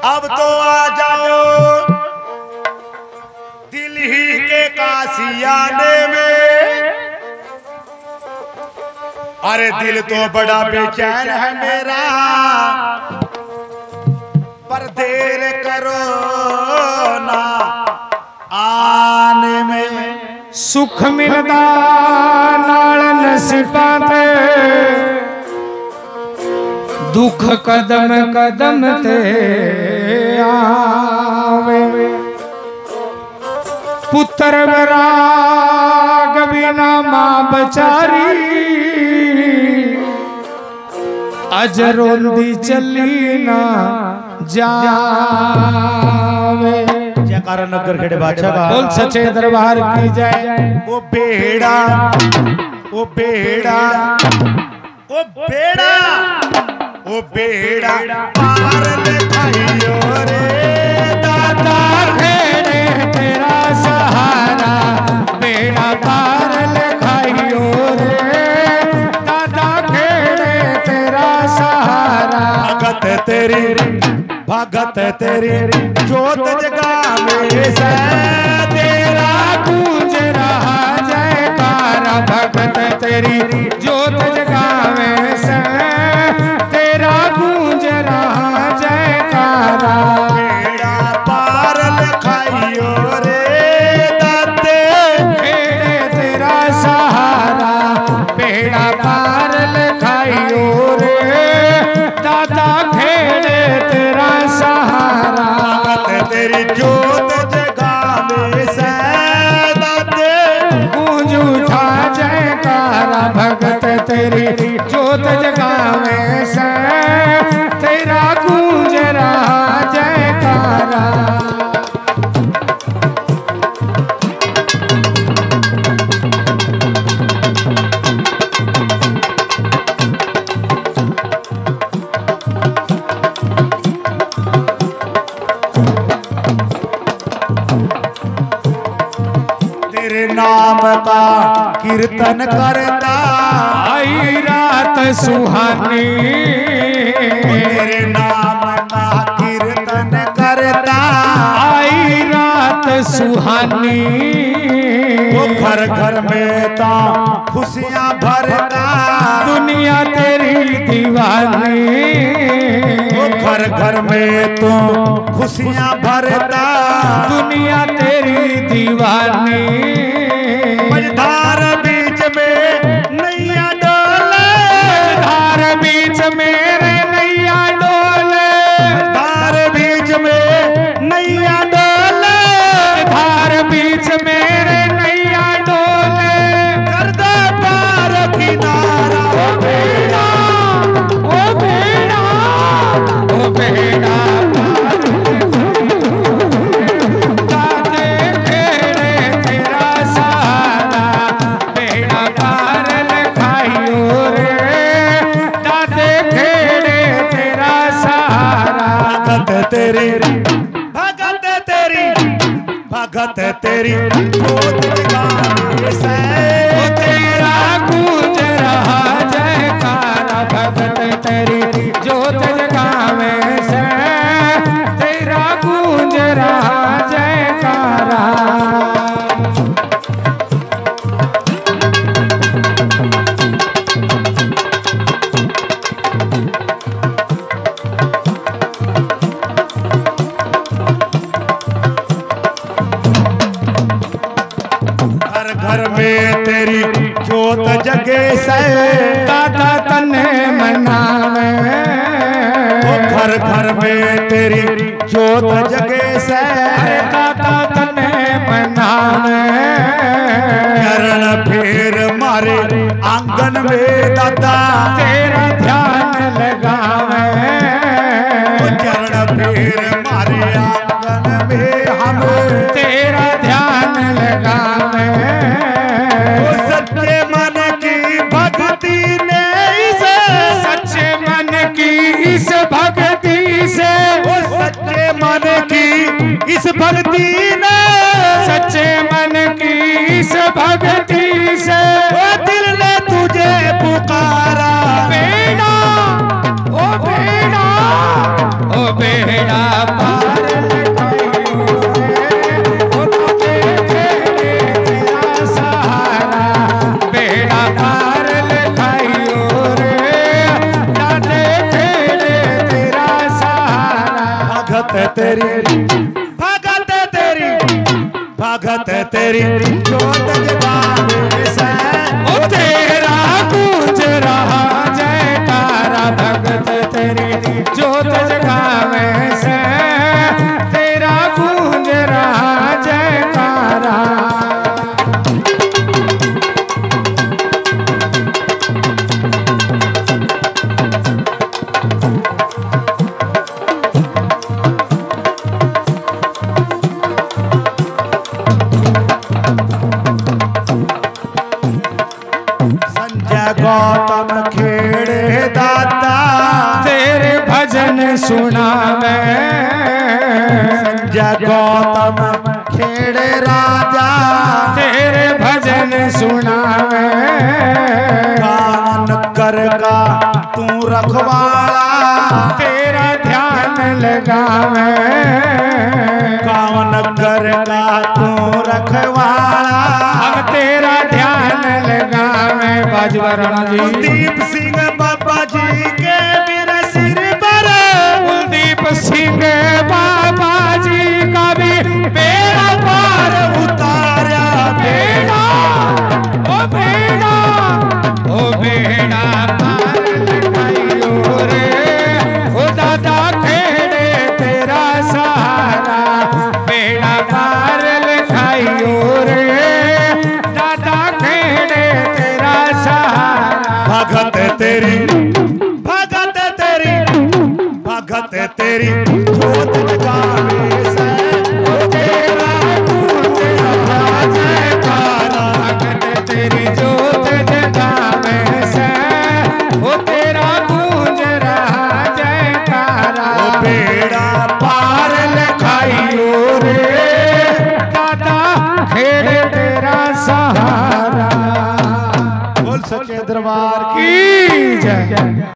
अब तो आ जाओ दिल ही के कासियाने में। अरे दिल तो बड़ा बेचैन है मेरा, पर देर करो ना आने में। सुख मिलदा नाल नसीबां ते, दुख कदम कदम ते आवे। पुत्र विराग बिना मां बचारी, अज रोंदी चली ना जावे। जयकारा नगर खेड़े बादशाह का बोल सच्चे दरबार की जय। ओ बेड़ा ओ बेड़ा ओ बेड़ा ओ बेड़ा पार ले भाइयों रे। दादा खेड़े तेरा सहारा, बेड़ा पार ले खाइयो रे। दादा खेड़े तेरा सहारा। भगत तेरी जोत जगावे से, तेरा गूंज रहा जयकारा। भगत तेरी जोत जगावे से, तेरा गूंज रहा जयकारा। बेड़ा पार लिखाइयो रे दाते खेड़े तेरा सहारा, बेड़ा पार लिखाइयो रे। दादा खेड़े तेरा सहारा। तेरी जोत जगावे से दाते गूंज उठा जयकारा। भगत तेरी जोत जगावे से, तेरा गूंज रहा जयकारा। नाम का कीर्तन करता आई रात सुहानी। तेरे नाम का कीर्तन करता आई रात सुहानी। वो घर घर में ता खुशियां भरता, दुनिया तेरी दीवानी। वो घर घर में तो खुशियां भरता, दुनिया तेरी दीवानी। मझधार बीच में नैया डोले, धार बीच मेरे नैया डोले। धार बीच में नैया डोले, धार बीच मेरे नैया डोले। कर दे पार किनारा ओ बेड़ा ओ बेड़ा ओ बेड़ा। दादे खेड़े तेरा सहारा, बेड़ा पार लिखाइयो रे। दादे खेड़े तेरा सहारा। भगत तेरी जोत जगावे से, तेरा गूंज रहा जयकारा। भगत तेरी जोत जगावे से, तेरा गूंज रहा जयकारा। घर घर में तेरी जोत जगे से, दादा तने मनावे। घर घर में तेरी जोत जगे से, दादा तने मनावे। चरण फेर मारे आंगन में दादा, तेरा ध्यान लगावे। चरण फेर मारे आंगन में हम, तेरा ध्यान लगावे। सच्चे मन की भक्ति ने इसे, सच्चे मन की इस भक्ति से, सच्चे मन की इस भक्ति ने, सच्चे मन की इस भक्ति से, दिल ने तुझे पुकारा। बेड़ा ओ बेड़ा ओ बेड़ा पार लगाइयो रे, ओ दाते खेड़े तेरा सहारा, बेड़ा पार लगाइयो रे, दाते खेड़े तेरा सहारा। भगत तेरी भगत तेरी जोत जगावे से, ओ तेरा गूंज रहा जयकारा, भगत तेरी जोत जगावे से, तेरा गूंज रहा जयकारा। गौतम खेड़े दाता तेरे भजन सुनावे, संजय गौतम खेड़े राजा तेरे भजन सुनावे, कावन कर का तू रखवाला, तेरा ध्यान लगावे, कावन कर का तू रखवाला, हम तेरा ध्यान लगावे। बाजवाराणा जी कुलदीप सिंह बाबा जी के मेरे सिर पर, कुलदीप सिंह बाबा जी का भी बेड़ा पार उतारा बेड़ा, ओ बेड़ा, ओ बेड़ा पार लगाइयो रे, ओ दादा खेड़े तेरा सहारा, बेड़ा पार लगाइयो रे, दादा खेड़े तेरा सहारा। भगत तेरी भगत तेरी भगत तेरी